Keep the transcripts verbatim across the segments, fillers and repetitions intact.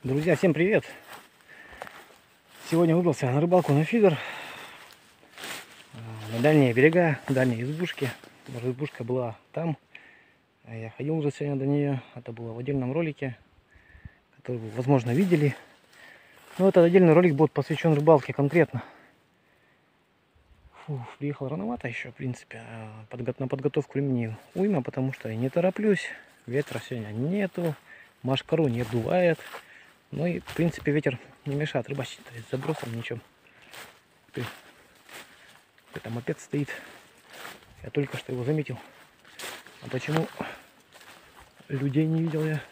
Друзья, всем привет! Сегодня выбрался на рыбалку на фидер, на дальние берега, дальние избушки. Избушка была там, я ходил уже сегодня до нее. Это было в отдельном ролике, который вы, возможно, видели. Но этот отдельный ролик будет посвящен рыбалке конкретно. Фу, приехал рановато еще, в принципе. Подго на подготовку времени уйма, потому что я не тороплюсь. Ветра сегодня нету, машкару не дувает. Ну и, в принципе, ветер не мешает рыбачить, то есть забросом ничем. Какой-то мопед стоит. Я только что его заметил. А почему людей не видел я?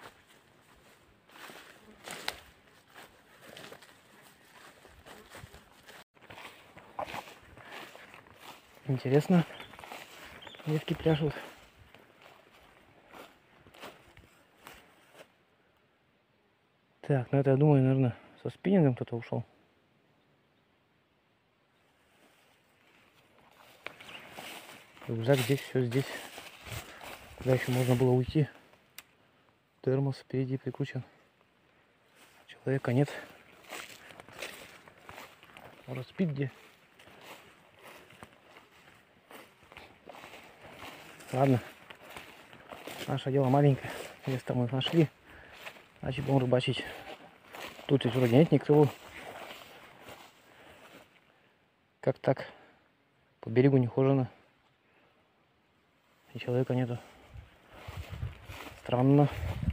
Интересно. Детки пляшут. Так, ну это, я думаю, наверное, со спиннингом кто-то ушел. Рюкзак здесь, все здесь. Куда еще можно было уйти? Термос впереди прикручен. Человека нет. Может, спит где? Ладно. Наше дело маленькое. Место мы нашли. Значит, будем рыбачить. Тут ведь вроде нет никого. Как так? По берегу не хожено. И человека нету. Странно.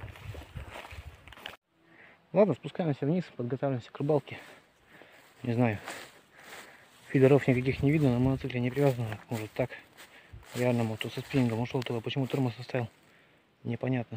Ладно, спускаемся вниз, подготавливаемся к рыбалке. Не знаю. Фидеров никаких не видно, на мотоцикле не привязано. Может так. Реально, вот со спиннингом ушел туда. Почему тормоз оставил? Непонятно.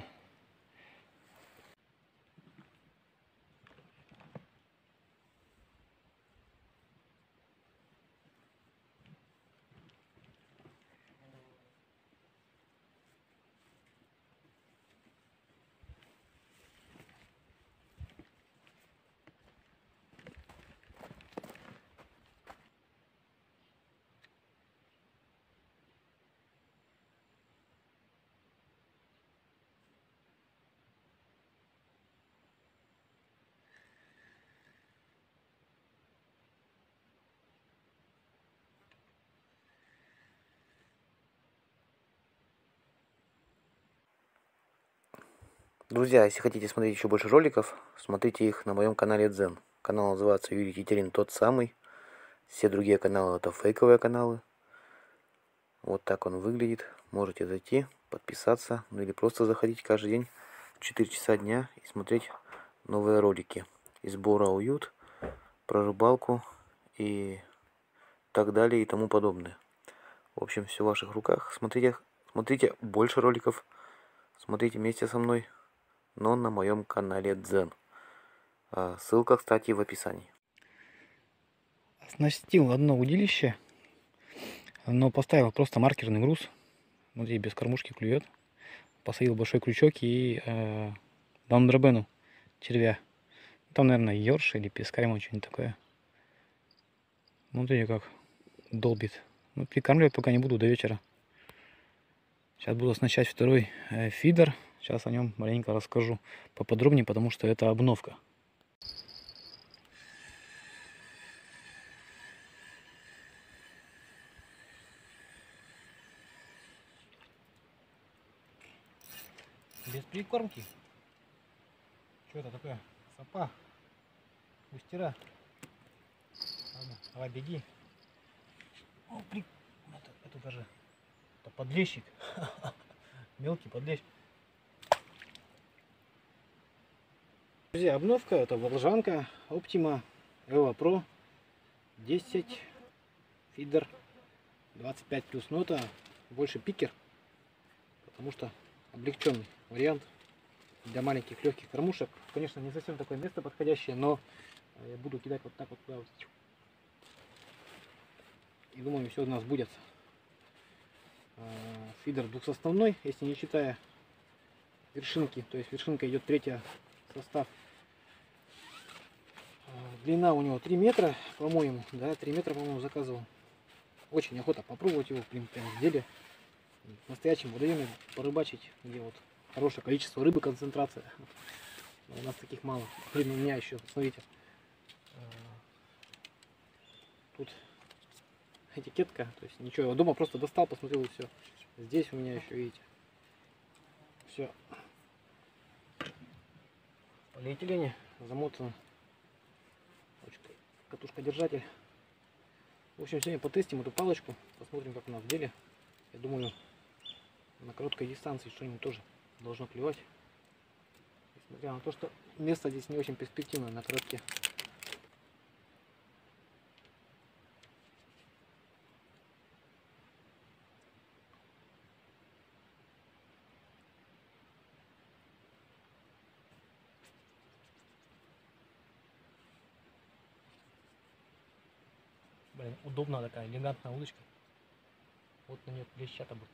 Друзья, если хотите смотреть еще больше роликов, смотрите их на моем канале Дзен. Канал называется Юрий Тетерин, тот самый. Все другие каналы это фейковые каналы. Вот так он выглядит. Можете зайти, подписаться, ну или просто заходить каждый день в четыре часа дня и смотреть новые ролики. Из Бора уют, про рыбалку и так далее и тому подобное. В общем, все в ваших руках. Смотрите, смотрите больше роликов. Смотрите вместе со мной, но на моем канале Дзен. Ссылка, кстати, в описании. Оснастил одно удилище, но поставил просто маркерный груз. Смотри, без кормушки клюет. Посадил большой крючок и э, даундрабену червя. Там, наверное, ёрш или пескарь, что-нибудь такое. Смотрите, как долбит. Ну, прикармливать пока не буду до вечера. Сейчас буду оснащать второй э, фидер. Сейчас о нем маленько расскажу поподробнее, потому что это обновка. Без прикормки. Что это такое? Сапа. Бустера. Ладно, давай беги. О, при... это, это даже это подлещик. Мелкий подлещик. Друзья, обновка это волжанка Optima Evo Pro десять фидер двадцать пять плюс. Но это больше пикер, потому что облегченный вариант для маленьких легких кормушек. Конечно, не совсем такое место подходящее, но я буду кидать вот так вот туда вот. И думаю, все у нас будет. Фидер двухсоставной, если не считая вершинки, то есть вершинка идет третья состав. Длина у него три метра, по-моему, да, три метра, по-моему, заказывал. Очень охота попробовать его, блин, прям в деле. В настоящем водоеме порыбачить, где вот хорошее количество рыбы, концентрация. Но у нас таких мало. Блин, у меня еще, смотрите, тут этикетка, то есть ничего, я дома просто достал, посмотрел и все. Здесь у меня еще, видите, все в полиэтилене замотано ручкой, катушка-держатель. В общем, сегодня потестим эту палочку, посмотрим, как она в деле. Я думаю, на короткой дистанции что-нибудь тоже должно клевать. Несмотря на то, что место здесь не очень перспективное на коротке. Блин, удобная такая элегантная удочка. Вот на нее клещата будет.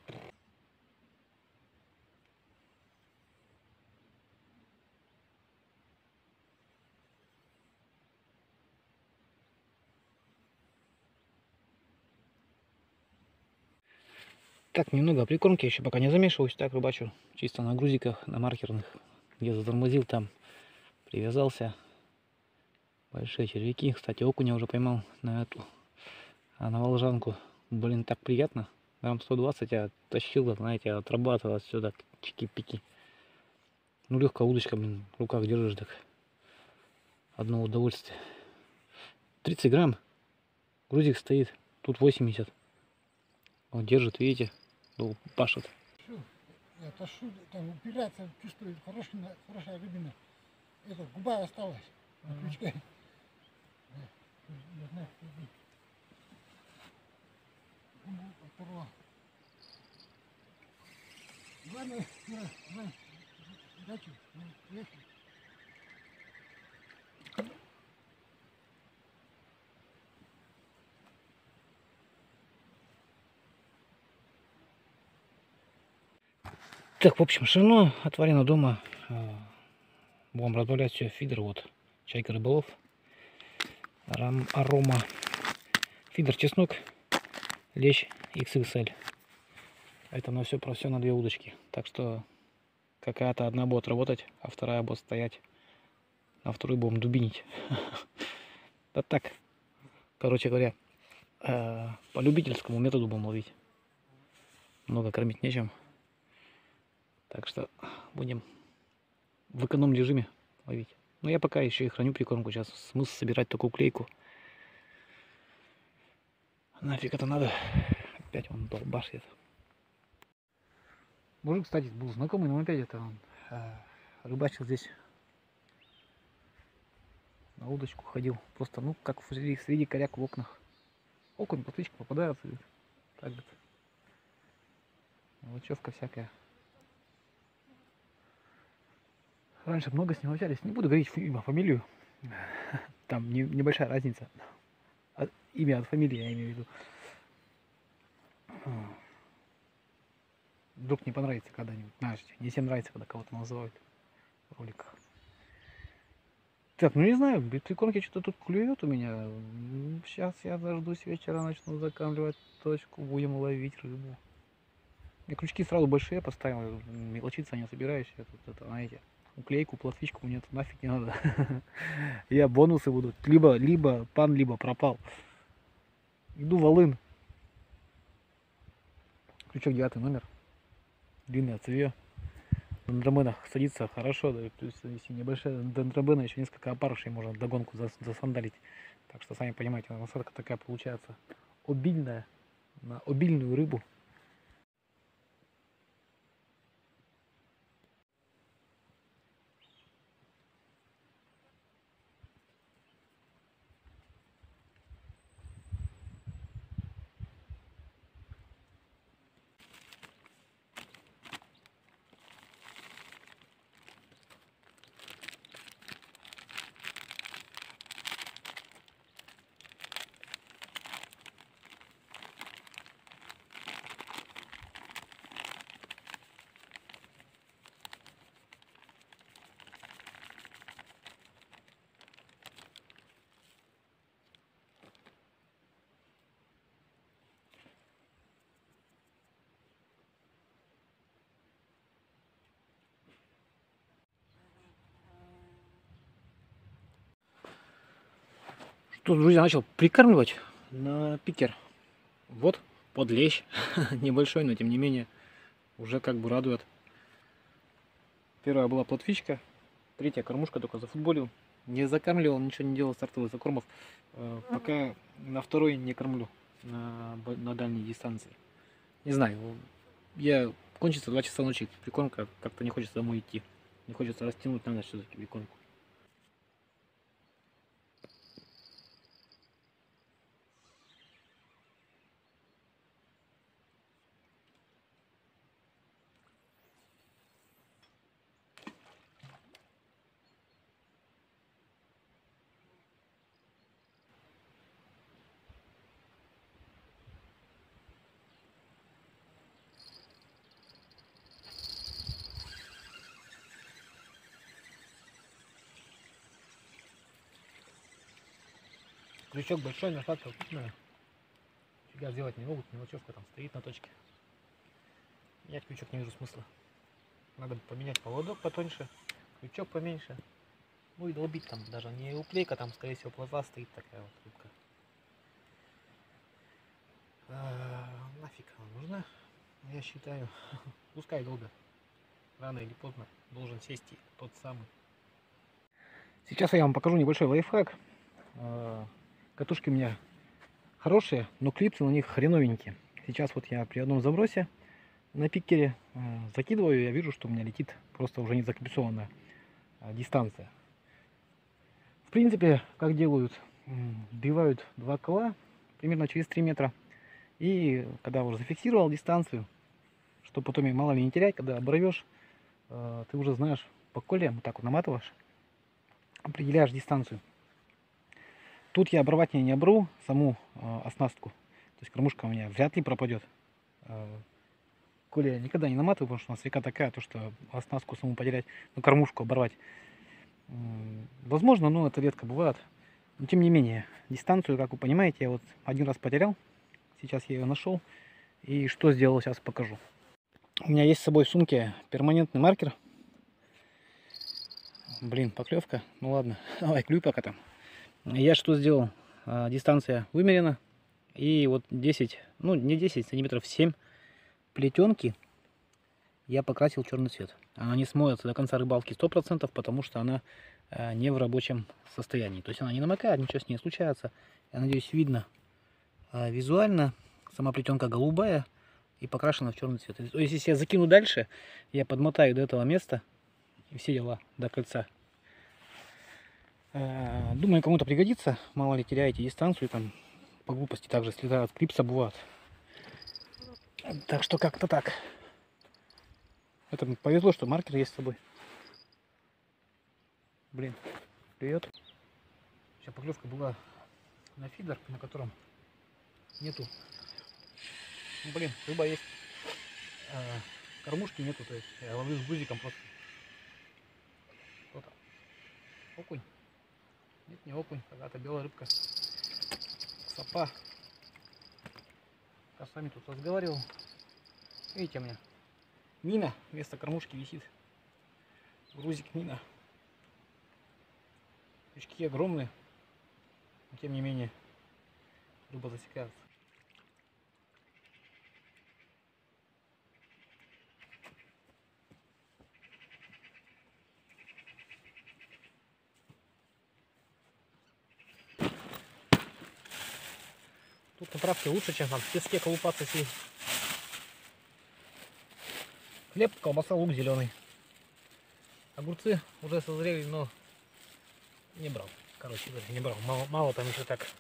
Так, немного прикормки, еще пока не замешиваюсь. Так, рыбачу чисто на грузиках, на маркерных. Где затормозил, там привязался. Большие червяки. Кстати, окуня уже поймал на эту, а на волжанку. Блин, так приятно. Грамм сто двадцать я тащил, знаете, отрабатывал сюда чики-пики. Ну, легкая удочка, блин, в руках держишь, так одно удовольствие. тридцать грамм. Грузик стоит. Тут восемьдесят. Он держит, видите, пашет. Я ташу, там упираться, чувствую, хорошая, хорошая рыбина. Это губа осталась на крючке. Губу оторвал. Ладно, ладно, удачи, приехали. Так, в общем, шино отварено дома. Будем разбавлять все фидер. Вот, чайка рыболов. Аром, арома. Фидер чеснок. Лещ икс икс эль. Это на все про все на две удочки. Так что какая-то одна будет работать, а вторая будет стоять. А вторую будем дубинить. Да так. Короче говоря, по любительскому методу будем ловить. Много кормить нечем. Так что будем в эконом-режиме ловить. Но я пока еще и храню прикормку. Сейчас смысл собирать такую клейку. Нафиг это надо. Опять он долбашит. Мужик, кстати, был знакомый, но опять это он э, рыбачил здесь. На удочку ходил. Просто, ну, как среди, среди коряк в окнах. Окунь, плотвичка попадается. Так вот. Мелочевка всякая. Раньше много с ним общались. Не буду говорить имя, фамилию. Там не, небольшая разница. От, имя от фамилии я имею в виду. Вдруг не понравится когда-нибудь. Знаете, не всем нравится, когда кого-то называют в роликах. Так, ну не знаю, без прикормки что-то тут клюет у меня. Сейчас я дождусь вечера, начну закамливать точку, будем ловить рыбу. Я крючки сразу большие поставил, мелочиться не собираюсь. Я тут, это, знаете, уклейку, платвичку мне тут нафиг не надо. Я бонусы будут. Либо, либо пан, либо пропал. Иду волын. Крючок девятый номер. Длинный отцевье. На дендробенах садится хорошо. Да, то есть, если небольшая дендробена, еще несколько опарышей можно догонку засандалить. Так что, сами понимаете, насадка такая получается обильная. На обильную рыбу. Тут, друзья, начал прикармливать на пикер. Вот подлещ. Небольшой, но тем не менее уже как бы радует. Первая была плотвичка, третья кормушка, только зафутболил. Не закармливал, ничего не делал стартовых закормов. Пока на второй не кормлю на, на дальней дистанции. Не знаю, я кончится два часа ночи прикормка, как-то не хочется домой идти. Не хочется растянуть на ночь все-таки прикормку. Крючок большой, насадка крупная. Фига сделать не могут, мелочевка там стоит на точке. Я крючок не вижу смысла. Надо поменять поводок потоньше, крючок поменьше. Ну и долбить там даже не уклейка, там скорее всего плотва стоит такая вот рыбка. А, нафиг она нужна? Я считаю, пускай долго. Рано или поздно должен сесть тот самый. Сейчас я вам покажу небольшой лайфхак. Катушки у меня хорошие, но клипсы на них хреновенькие. Сейчас вот я при одном забросе на пикере закидываю, я вижу, что у меня летит просто уже не заклипсованная дистанция. В принципе, как делают, вбивают два кола примерно через три метра. И когда уже зафиксировал дистанцию, чтобы потом мало ли не терять, когда оборвешь, ты уже знаешь, по коле вот так вот наматываешь, определяешь дистанцию. Тут я оборвать не обру саму э, оснастку. То есть кормушка у меня вряд ли пропадет. Э, коли я никогда не наматываю, потому что у нас река такая, то что оснастку саму потерять, ну кормушку оборвать. Э, возможно, но это редко бывает. Но тем не менее, дистанцию, как вы понимаете, я вот один раз потерял. Сейчас я ее нашел. И что сделал, сейчас покажу. У меня есть с собой в сумке перманентный маркер. Блин, поклевка. Ну ладно, давай клюй пока там. Я что сделал? А, дистанция вымерена. И вот десять, ну не десять сантиметров, семь плетенки я покрасил черный цвет. Она не смоется до конца рыбалки сто процентов, потому что она а, не в рабочем состоянии. То есть она не намокает, ничего с ней не случается. Я надеюсь, видно а, визуально. Сама плетенка голубая и покрашена в черный цвет. То есть если я закину дальше, я подмотаю до этого места и все дела до кольца. Думаю, кому-то пригодится. Мало ли теряете дистанцию, там по глупости также слетают клипса бывает. Так что как-то так. Это повезло, что маркер есть с собой. Блин, привет. Сейчас поклевка была на фидер, на котором нету. Ну, блин, рыба есть. А, кормушки нету, то есть я ловлю с гузиком просто. Что там? Окунь. Нет, не окунь, какая-то белая рыбка. Сапа. Я с вами тут разговаривал. Видите, у меня мина вместо кормушки висит. Грузик мина. Крючки огромные. Но тем не менее рыба засекается. Тут на травке лучше, чем там в песке колупаться сидеть. Хлеб, колбаса, лук зеленый. Огурцы уже созрели, но не брал. Короче говоря, не брал. Мало, мало там еще так.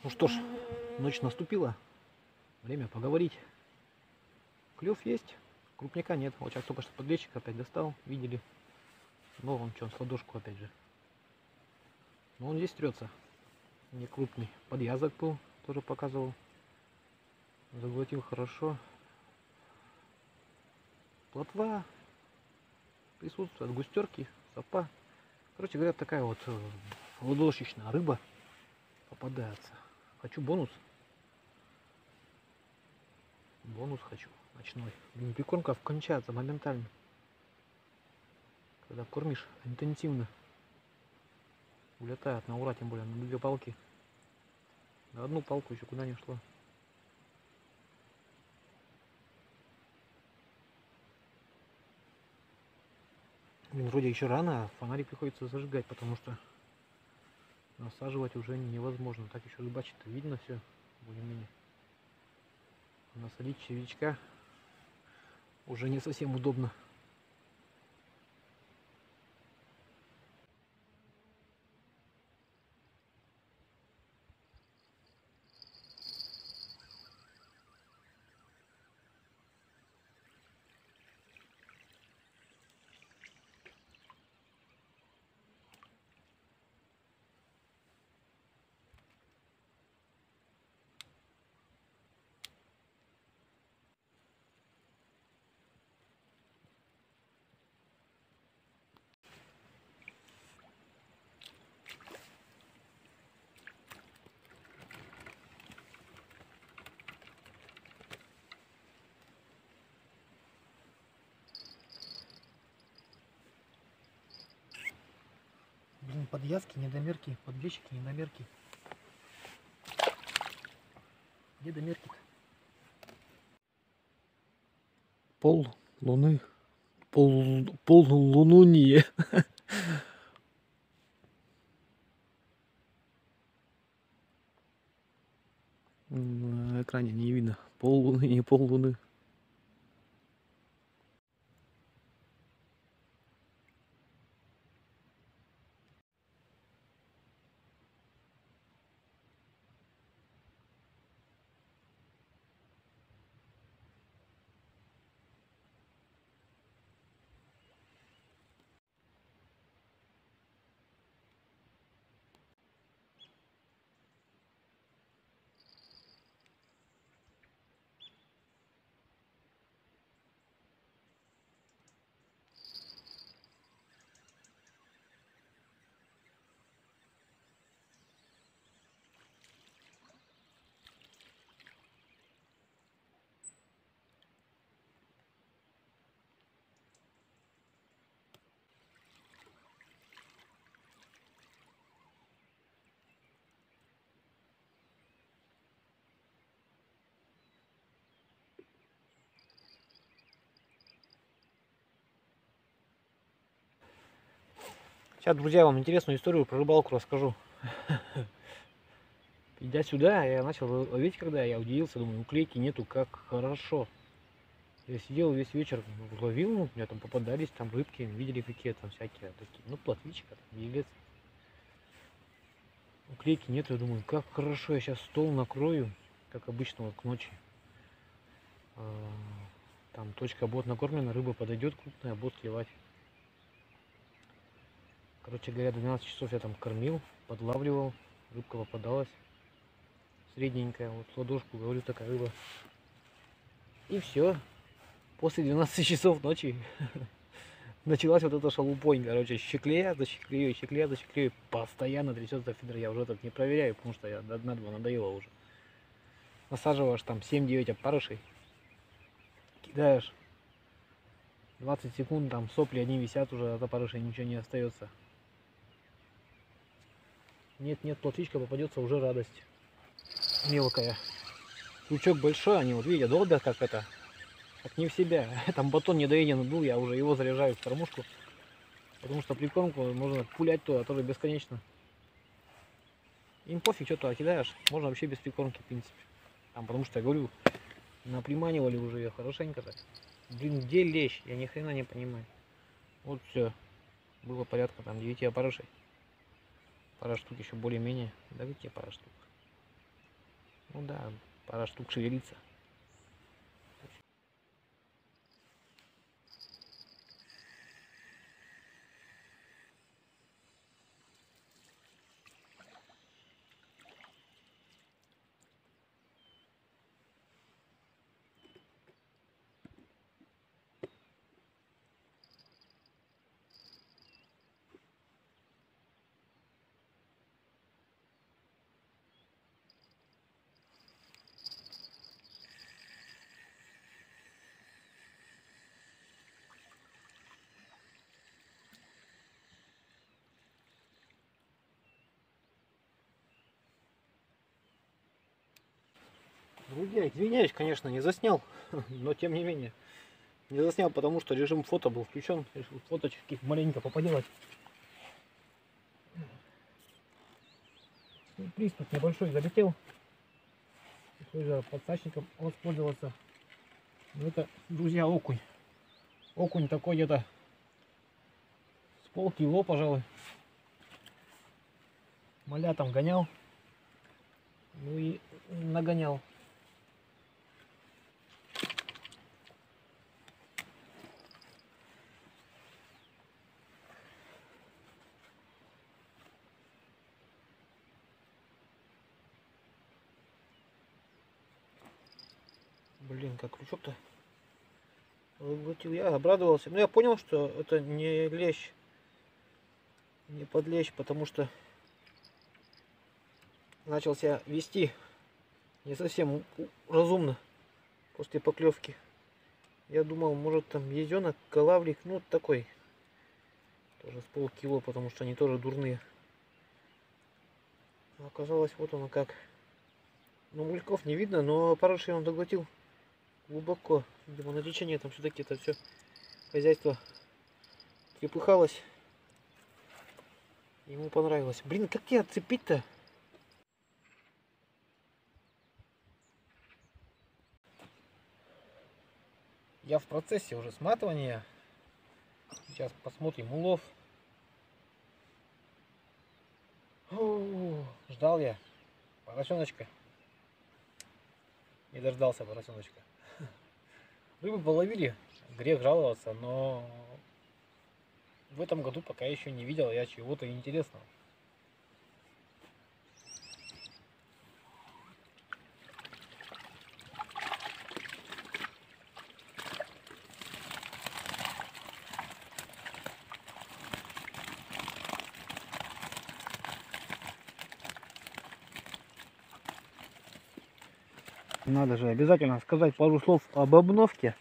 Ну что ж, ночь наступила. Время поговорить. Клев есть, крупняка нет. Вот сейчас только что подлещик опять достал, видели. Но он что, с ладошку опять же. Но он здесь трется. Не крупный. Подъязок был, тоже показывал. Заглотил хорошо. Плотва присутствует, густерки, сапа. Короче говоря, такая вот ладошечная рыба попадается. Хочу бонус. Бонус хочу. Ночной. Блин, прикормка кончается моментально. Когда кормишь интенсивно. Улетает на ура, тем более на две палки. На одну палку еще куда не шло. Блин, вроде еще рано, а фонарик приходится зажигать, потому что насаживать уже невозможно. Так еще рыбачить-то видно все, более-менее. Насадить червячка уже не совсем удобно. Блин, подвязки, недомерки, подвесчики, недомерки. Где домерки-то? Пол луны. Пол, пол лунуние. На экране не видно. Пол луны, не пол луны. Сейчас, друзья, вам интересную историю про рыбалку расскажу. Идя сюда, я начал ловить, когда я удивился, думаю, уклейки нету, как хорошо. Я сидел весь вечер, ловил, ну, у меня там попадались там рыбки, видели какие там всякие такие, ну, плотвичка, там, елец. Уклейки нету, я думаю, как хорошо, я сейчас стол накрою, как обычно, вот к ночи. Там точка бот накормлена, рыба подойдет крупная, бот сливать. Короче говоря, двенадцать часов я там кормил, подлавливал, рыбка попадалась. Средненькая, вот ладошку, говорю, такая рыба. И все. После двенадцати часов ночи началась вот эта шалупонь, короче, щеклея за щеклеей, щеклея за щеклеей. Постоянно трясется фидер, я уже так не проверяю, потому что я до дна-два надоело уже. Насаживаешь там семь-девять опарышей, кидаешь. двадцать секунд, там сопли одни висят уже от опарышей, ничего не остается. Нет-нет, плотвичка попадется, уже радость. Мелкая. Крючок большой, они вот видят, долбят как это, как не в себя. Там батон недоеденный был, я уже его заряжаю в кормушку. Потому что прикормку можно пулять туда тоже бесконечно. Им пофиг, что туда кидаешь, можно вообще без прикормки, в принципе. Там, потому что я говорю, наприманивали уже ее хорошенько так. Блин, где лещ? Я ни хрена не понимаю. Вот все. Было порядка там девяти опарышей. Пара штук еще более-менее. Да какие пара штук? Ну да, пара штук шевелится. Друзья, извиняюсь, конечно, не заснял, но тем не менее. Не заснял, потому что режим фото был включен. Решил фоточки маленько поподелать. Приступ небольшой залетел. Пришлось же подсачником воспользоваться. Но это, друзья, окунь. Окунь такой где-то с полкило, пожалуй. Моля там гонял. Ну и нагонял. Блин, как крючок-то выглотил. Я обрадовался. Но я понял, что это не лещ. Не подлещ, потому что начал себя вести не совсем разумно после поклевки. Я думал, может там езенок, голавлик, ну такой. Тоже с полкило, потому что они тоже дурные. А оказалось, вот оно как. Ну, мульков не видно, но парышей он доглотил глубоко. Видимо, на течение там все-таки это все хозяйство трепыхалось. Ему понравилось. Блин, как я отцепить-то? Я в процессе уже сматывания. Сейчас посмотрим улов. О, ждал я поросеночка. Не дождался поросеночка. Рыбы половили, грех жаловаться, но в этом году пока еще не видел я чего-то интересного. Надо же обязательно сказать пару слов об обновке.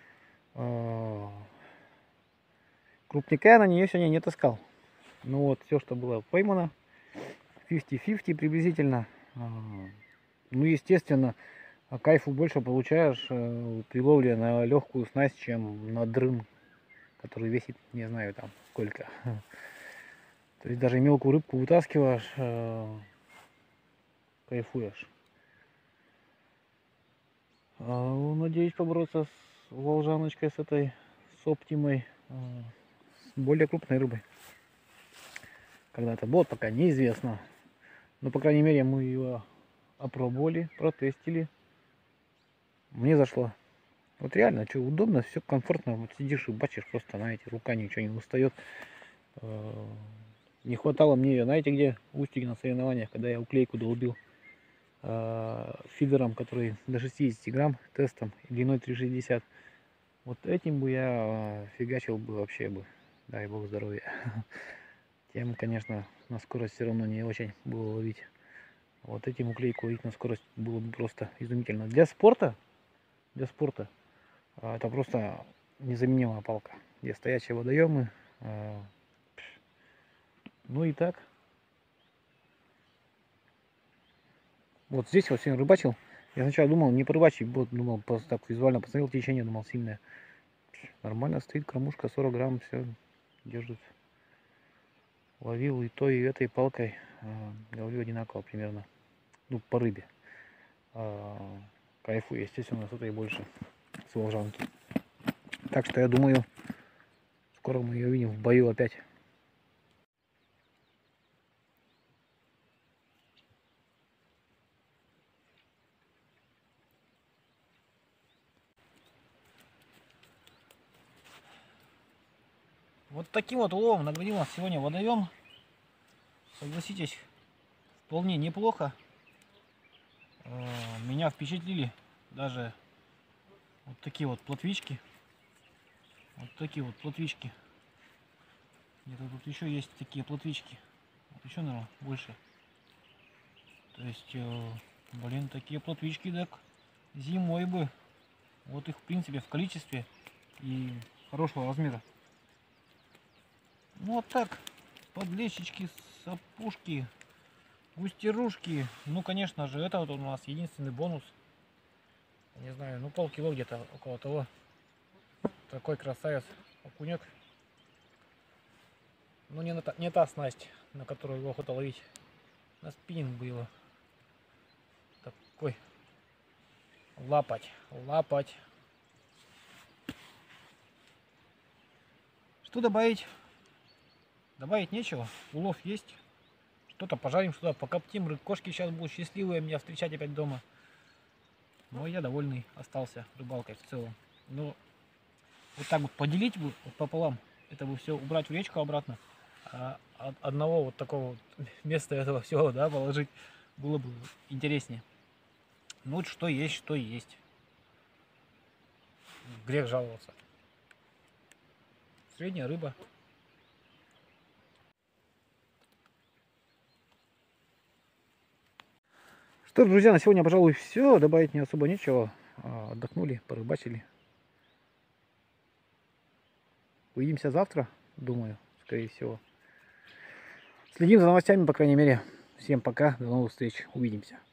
Крупника я на нее сегодня не таскал. Ну вот, все, что было поймано, пятьдесят на пятьдесят приблизительно. Ну, естественно, кайфу больше получаешь при ловле на легкую снасть, чем на дрын, который весит, не знаю, там сколько. То есть даже мелкую рыбку вытаскиваешь, кайфуешь. Надеюсь побороться с волжаночкой, с этой, с оптимой, с более крупной рыбой. Когда это будет, пока неизвестно. Но, по крайней мере, мы ее опробовали, протестили. Мне зашло. Вот реально, что удобно, все комфортно. Вот сидишь и бачишь, просто, знаете, рука ничего не устает. Не хватало мне ее, знаете, где? В Устюге на соревнованиях, когда я уклейку долбил фидером, который до шестидесяти грамм, тестом, длиной три шестьдесят. Вот этим бы я фигачил бы вообще бы, дай бог здоровья. Тем, конечно, на скорость все равно не очень было ловить. Вот этим уклейку ловить на скорость было бы просто изумительно. Для спорта, для спорта это просто незаменимая палка. Где стоячие водоемы. Ну и так. Вот здесь вот сегодня рыбачил. Я сначала думал, не порыбачить, вот, думал, просто так визуально посмотрел течение, думал, сильное. Нормально стоит кормушка, сорок грамм, все держит. Ловил и той, и этой палкой, ловлю одинаково примерно. Ну, по рыбе. Кайфу, естественно, с этой больше, с волжанки. Так что я думаю, скоро мы ее увидим в бою опять. Вот таким вот уловом наградил нас сегодня водоем. Согласитесь, вполне неплохо. Меня впечатлили даже вот такие вот плотвички. Вот такие вот плотвички. Где-то тут еще есть такие плотвички. Вот еще, наверное, больше. То есть, блин, такие плотвички, так зимой бы. Вот их, в принципе, в количестве и хорошего размера. Ну вот так, подлещички, сапушки, густерушки. Ну, конечно же, это вот у нас единственный бонус. Не знаю, ну полкило где-то, около того. Такой красавец окунек. Ну не, на та, не та снасть, на которую его охота ловить. На спиннинг бы его. Такой. Лапать, лапать. Что добавить? Добавить нечего. Улов есть. Что-то пожарим, что-то покоптим. Кошки сейчас будут счастливые меня встречать опять дома. Но я довольный остался рыбалкой в целом. Но вот так вот поделить бы вот пополам. Это бы все убрать в речку обратно. А одного вот такого вот вместо этого всего, да, положить было бы интереснее. Ну вот что есть, что есть. Грех жаловаться. Средняя рыба. Что ж, друзья, на сегодня, пожалуй, все. Добавить не особо нечего. Отдохнули, порыбачили. Увидимся завтра, думаю, скорее всего. Следим за новостями, по крайней мере. Всем пока, до новых встреч, увидимся.